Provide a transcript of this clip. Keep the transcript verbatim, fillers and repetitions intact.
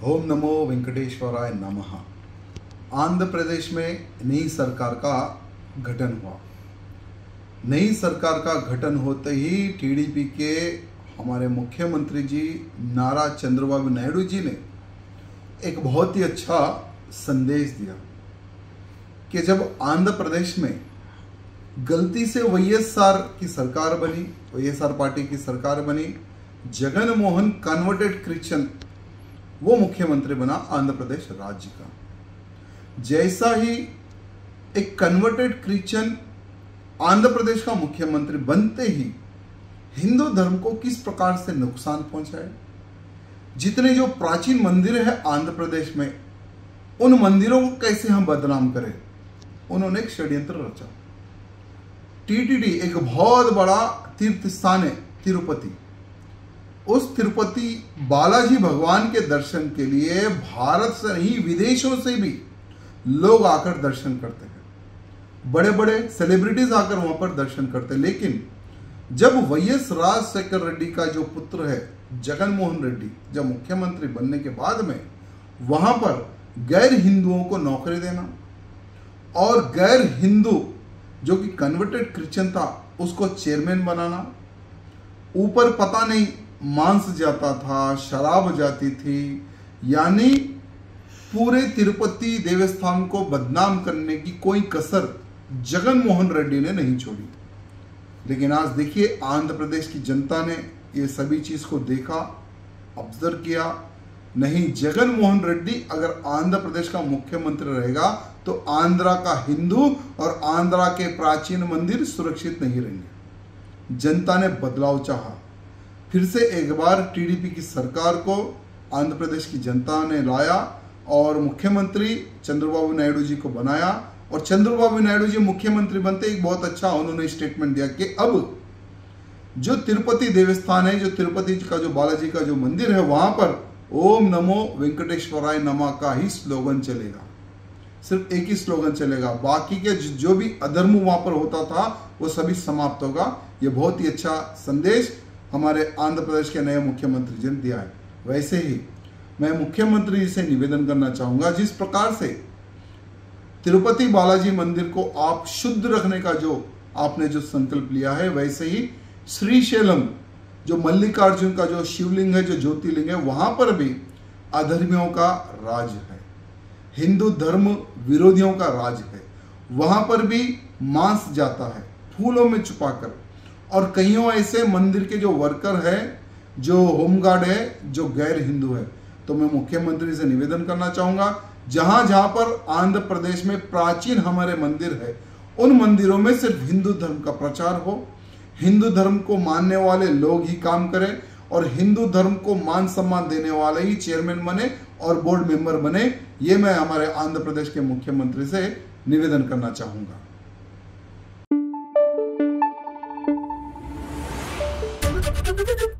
ओम नमो वेंकटेश्वराय नमः। आंध्र प्रदेश में नई सरकार का गठन हुआ। नई सरकार का गठन होते ही टीडीपी के हमारे मुख्यमंत्री जी नारा चंद्रबाबू नायडू जी ने एक बहुत ही अच्छा संदेश दिया कि जब आंध्र प्रदेश में गलती से वाईएसआर की सरकार बनी, वाईएसआर पार्टी की सरकार बनी, जगन मोहन कन्वर्टेड क्रिश्चियन वो मुख्यमंत्री बना आंध्र प्रदेश राज्य का। जैसा ही एक कन्वर्टेड क्रिश्चियन आंध्र प्रदेश का मुख्यमंत्री बनते ही हिंदू धर्म को किस प्रकार से नुकसान पहुंचाए, जितने जो प्राचीन मंदिर है आंध्र प्रदेश में उन मंदिरों को कैसे हम बदनाम करें, उन्होंने एक षड्यंत्र रचा। टीटीडी एक बहुत बड़ा तीर्थ स्थान है तिरुपति, उस तिरुपति बालाजी भगवान के दर्शन के लिए भारत से नहीं विदेशों से भी लोग आकर दर्शन करते हैं, बड़े बड़े सेलिब्रिटीज आकर वहां पर दर्शन करते हैं। लेकिन जब वाईएस राजशेखर रेड्डी का जो पुत्र है जगन मोहन रेड्डी जब मुख्यमंत्री बनने के बाद में वहां पर गैर हिंदुओं को नौकरी देना और गैर हिंदू जो कि कन्वर्टेड क्रिश्चियन था उसको चेयरमैन बनाना, ऊपर पता नहीं मांस जाता था, शराब जाती थी, यानी पूरे तिरुपति देवस्थान को बदनाम करने की कोई कसर जगन मोहन रेड्डी ने नहीं छोड़ी। लेकिन आज देखिए आंध्र प्रदेश की जनता ने ये सभी चीज को देखा, ऑब्जर्व किया। नहीं, जगन मोहन रेड्डी अगर आंध्र प्रदेश का मुख्यमंत्री रहेगा तो आंध्रा का हिंदू और आंध्रा के प्राचीन मंदिर सुरक्षित नहीं रहेंगे। जनता ने बदलाव चाहा, फिर से एक बार टीडीपी की सरकार को आंध्र प्रदेश की जनता ने लाया और मुख्यमंत्री चंद्रबाबू नायडू जी को बनाया। और चंद्रबाबू नायडू जी मुख्यमंत्री बनते एक बहुत अच्छा उन्होंने स्टेटमेंट दिया कि अब जो तिरुपति देवस्थान है, जो तिरुपति का जो बालाजी का जो मंदिर है, वहां पर ओम नमो वेंकटेश्वराय नमः का ही स्लोगन चलेगा, सिर्फ एक ही स्लोगन चलेगा। बाकी के जो भी अधर्म वहां पर होता था वो सभी समाप्त होगा। ये बहुत ही अच्छा संदेश हमारे आंध्र प्रदेश के नए मुख्यमंत्री जी ने दिया है। वैसे ही मैं मुख्यमंत्री जी से निवेदन करना चाहूंगा, जिस प्रकार से तिरुपति बालाजी मंदिर को आप शुद्ध रखने का जो आपने जो संकल्प लिया है, वैसे ही श्रीशैलम जो मल्लिकार्जुन का जो शिवलिंग है, जो ज्योतिर्लिंग है, वहां पर भी अधर्मियों का राज है, हिंदू धर्म विरोधियों का राज है। वहां पर भी मांस जाता है फूलों में छुपाकर, और कईयों ऐसे मंदिर के जो वर्कर है, जो होमगार्ड है, जो गैर हिंदू है। तो मैं मुख्यमंत्री से निवेदन करना चाहूंगा, जहां जहां पर आंध्र प्रदेश में प्राचीन हमारे मंदिर है उन मंदिरों में सिर्फ हिंदू धर्म का प्रचार हो, हिंदू धर्म को मानने वाले लोग ही काम करें और हिंदू धर्म को मान सम्मान देने वाले ही चेयरमैन बने और बोर्ड मेंबर बने। ये मैं हमारे आंध्र प्रदेश के मुख्यमंत्री से निवेदन करना चाहूंगा। Thank you.